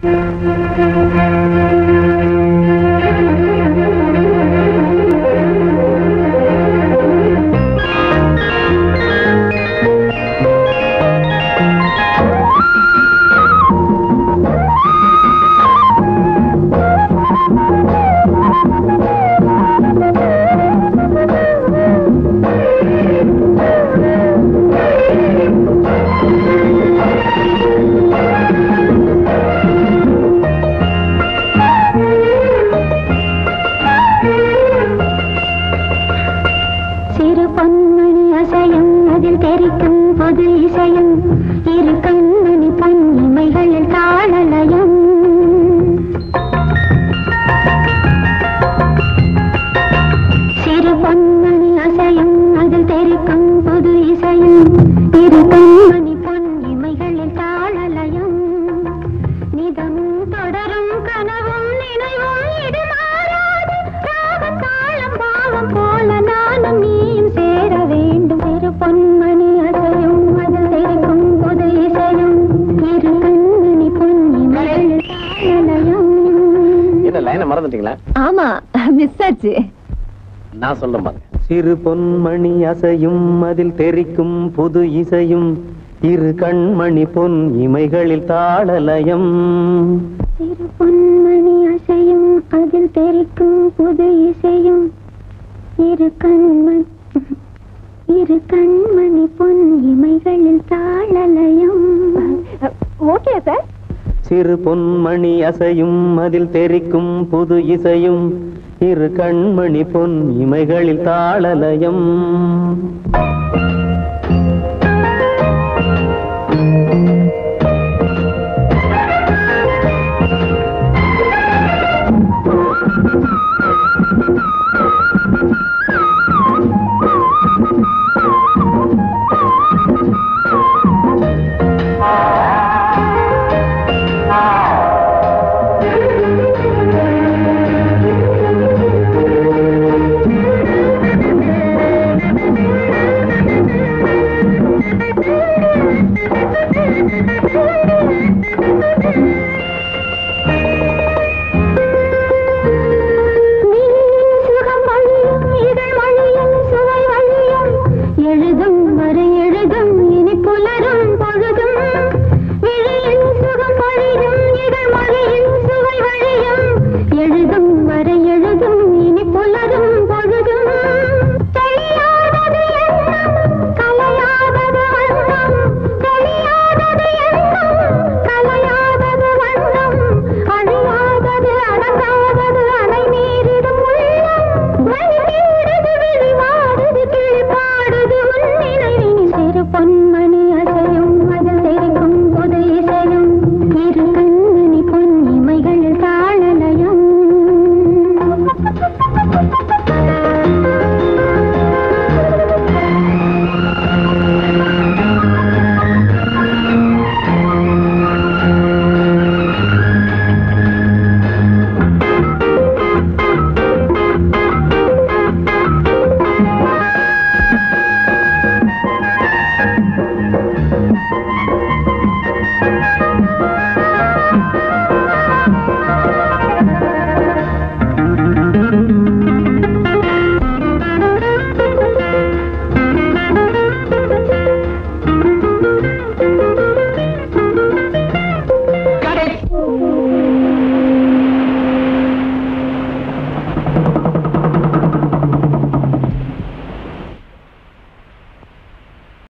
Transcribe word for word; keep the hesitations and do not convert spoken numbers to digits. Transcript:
நான் சொல்றேன் பாருங்க. சிறு பொன்மணி அசையும் அதில் தெரிக்கும் புது இசையும் இரு கண்மணி பொன் இமைகளில் தாளலயம். சிறு பொன்மணி அசையும் அதில் தெரிக்கும் புது இசையும் இரு கண்மணி இரு கண்மணி பொன் இமைகளில் தாளலயம். Okay sir. சிறு பொன்மணி அசையும் அதில் தெரிக்கும் புது இசையும் இரு கண்மணி பொன் இமைகளில் தாளலயம்.